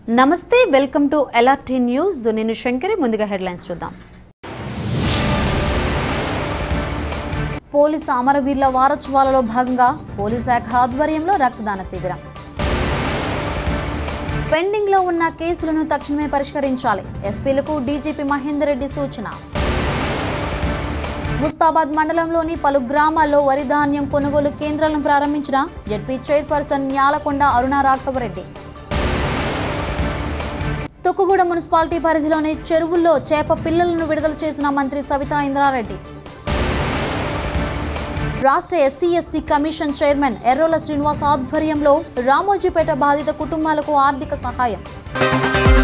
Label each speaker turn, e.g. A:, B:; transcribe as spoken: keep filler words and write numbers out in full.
A: నమస్తే welcome to L R T news నేను శంకరి ముందుగా హెడ్లైన్స్ చూద్దాం పోలీస్ అమరవీరుల వారోత్సవాలలో భాగంగా పోలీస్ శాఖ ఆధ్వర్యంలో రక్తదాన శిబిరం పెండింగ్ లో ఉన్న కేసులను తక్షణమే పరిష్కరించాలి ఎస్పీలకు డీజీపీ మహేందర్ రెడ్డి సూచన ముస్తాబాద్ మండలంలోని పలు గ్రామాల్లో వరి ధాన్యం కొనుగోలు కేంద్రాలను ప్రారంభించిన ZP chairperson Nyalakonda Aruna Raghava Reddy Tukkuguda municipality పరిధిలోని చెరువుల్లో చేప పిల్లలను విడుదల చేసిన మంత్రి సవితా ఇంద్రారెడ్డి రాష్ట్ర SC ST commission chairman Errolla Srinivas ఆధ్వర్యంలో రామోజీపేట బాధిత కుటుంబాలకు ఆర్థిక సహాయం